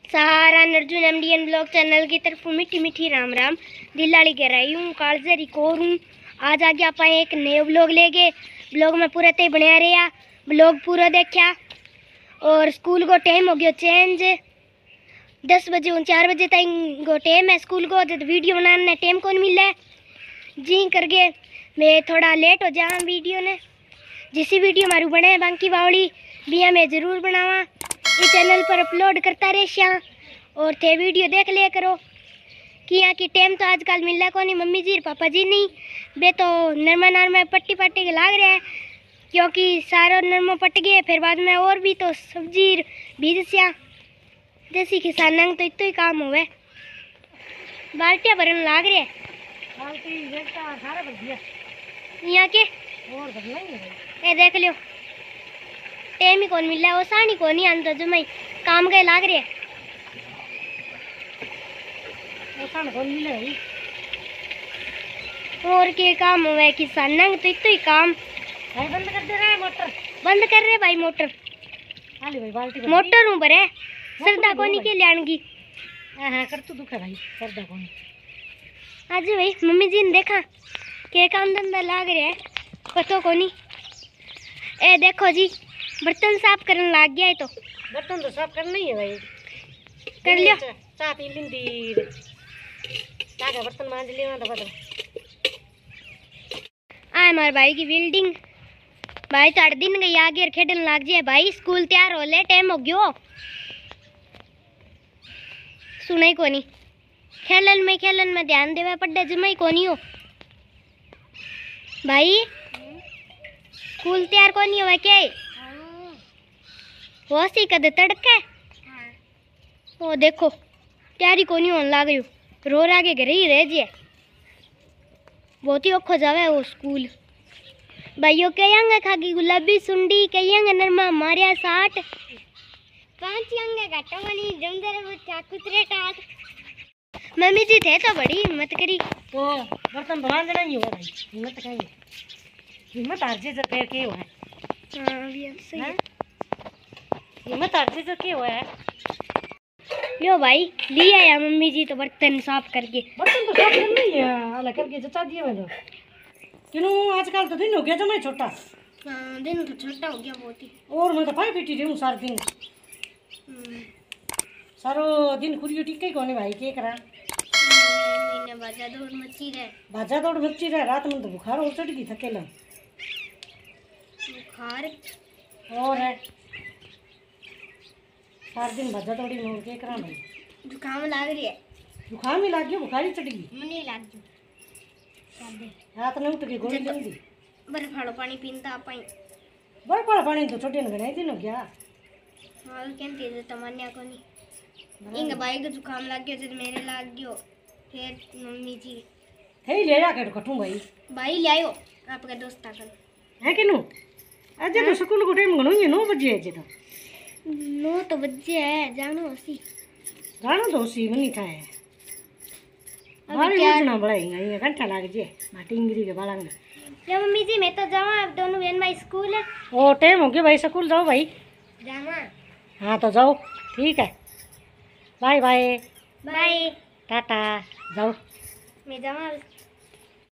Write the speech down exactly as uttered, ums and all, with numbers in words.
सारा Arjun एमडीएन blog channel की तरफ मीठी मीठी राम राम। दिलाड़ी कह रही हूँ, कालजे रिकॉर्ड हूँ। आज आगे आप एक नए ब्लॉग लेके ब्लॉग में पूरा ते बनया रहा, ब्लॉग पूरा देखा। और स्कूल को टाइम हो गया चेंज, दस बजे उन चार बजे तक को टाइम है स्कूल को। तो वीडियो बनाने टाइम कौन मिला है जी करके मैं थोड़ा लेट हो जाऊँ वीडियो ने। जिस वीडियो मारू बने बांकी बावली भी मैं ज़रूर बनावा, इस चैनल पर अपलोड करता रहे। और थे वीडियो देख लिया करो कि यहाँ की टाइम तो आजकल मिल रहा को नहीं। मम्मी जी पापा जी नहीं बे तो नरमा नरमा पट्टी पट्टी के लाग रहे हैं, क्योंकि सारा नरमा पट गए। फिर बाद में और भी तो सब्जी बीज सिया जैसी किसान तो इतना ही काम हुए। बाल्टियाँ भरन लाग रहे हैं यहाँ के। ये देख लो टाइम ही कौन मिल रहा है, वो सानी कौन नहीं आन तो जमाई काम के लाग रहे हैं। और के काम हुआ किसान तो इतना ही काम। भाई बंद कर दे रहा है मोटर, बंद कर रहे भाई मोटर। हाली भाई बाल्टी मोटर हूँ भरे सरदा को नहीं के लियानगी। हाँ हाँ कर तू दुखा भाई सरदा को आज भाई मम्मी जी ने देखा के काम धंधा लाग रहा है पतो को नहीं। ए देखो जी बर्तन साफ करने लग गया है। तो बर्तन तो साफ करना ही है भाई, कर लियो। चाय पी लिंदी क्या बर्तन मांज लियो तो बदल आ हमारे भाई की बिल्डिंग। भाई तो अठ दिन गई आगे खेडन लग जाए। भाई स्कूल तैयार हो ले, टाइम हो गयो। सुनाई को नहीं, खेलन में खेलन में ध्यान देवे पड़े जमाई को नहीं हो। भाई स्कूल तैयार को नहीं हो क्या वो सी कद तड़के। वो देखो तैयारी को नहीं होने लग रही, रो रहा के घर ही रह जाए। बहुत ही औखो जावे वो स्कूल। भाइयों कहेंगे खागी गुलाबी सुंडी, कहेंगे नरमा मारिया साठ, पांच अंगे घटवनी जमदर कुतरे टाट। मम्मी जी थे तो बड़ी हिम्मत करी तो बर्तन धोवा देना ही होगा भाई। हिम्मत कहीं हिम्मत हार से पैर के हुआ है। हाँ भी सही है। हिम्मत हार से के हुआ है। लो भाई लिया या मम्मी जी तो बर्तन साफ करके। बर्तन तो साफ करना ही है, अलग करके जचा दिया मैंने। क्यों आजकल तो दिन हो गया जमा छोटा। हाँ दिन तो छोटा हो गया बहुत ही। और मैं तो पाई पीटी रही हूँ सारा दिन, सारो दिन खुरियो टिके कोने भाई के करा। महीने बाजा दौड़ मची रहे, बाजा दौड़ मची रहे। रात में तो बुखार और चढ़ गई थकेला बुखार और है सारा दिन बाजा दौड़ी में के करा भाई। जुकाम लाग रही है, जुकाम ही लाग गया, बुखार ही चढ़ गई। मने लाग गई रात में उठ के गोली जल्दी बर्फ वाला पानी पीता पाई। बर्फ वाला पानी तो छोटे ने गनाई दिन हो गया। हाँ कहती है तमन्या को नहीं इंग भाई को जुकाम लग गया जब मेरे लग गयो। फिर मम्मी जी थे ले जा के कटूं भाई। भाई ले आयो आपका दोस्त आकर है कि नो आज तो स्कूल को टाइम गनो ये नौ बजे है तो नौ तो बजे है जानो हसी जानो तो सी मनी था है। अभी क्या ना बढ़ाएंगे ये घंटा लग जे माटी इंगरी के बालंग। या मम्मी जी मैं तो जाऊँ, आप दोनों बहन भाई स्कूल है। ओ टाइम हो गया भाई, स्कूल जाओ भाई। जाना हाँ तो जाओ ठीक है, बाय बाय बाय टाटा जाओ। मैं जाऊँ।